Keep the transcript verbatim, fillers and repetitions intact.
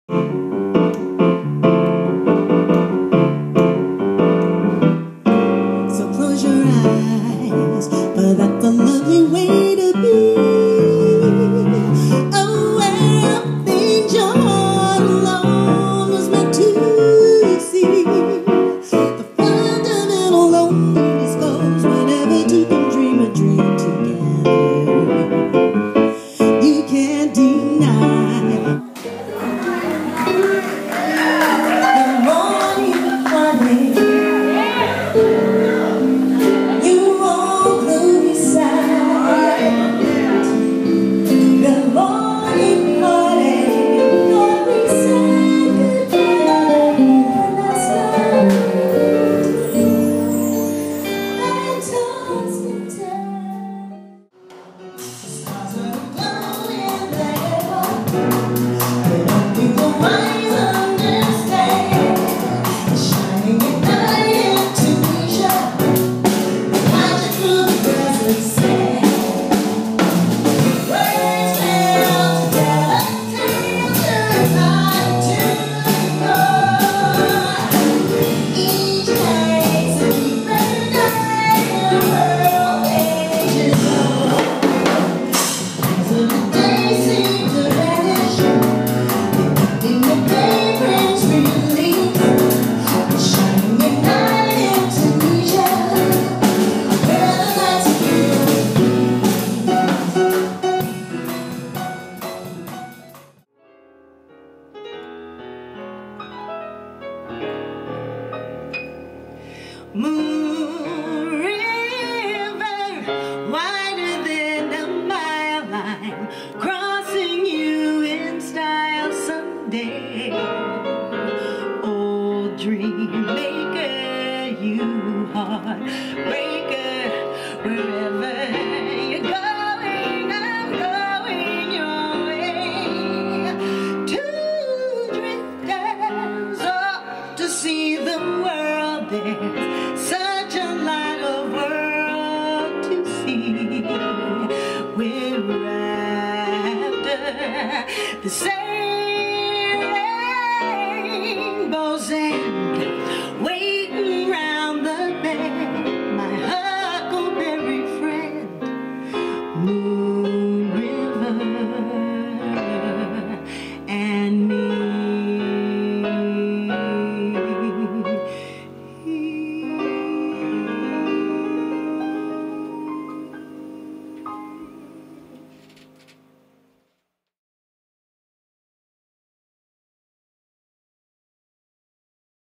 So close your eyes, but that's a lovely way to be. Aware of things your heart alone was meant to see. The fundamental loneliness goes whenever two can dream a dream together. You can't deny the more you want it. Moon river, wider than a mile line, crossing you in style someday. Old dream maker, you heartbreaker, wherever you're going, I'm going your way. Two drifters off to see the world. There's such a lot of world to see. We're after the same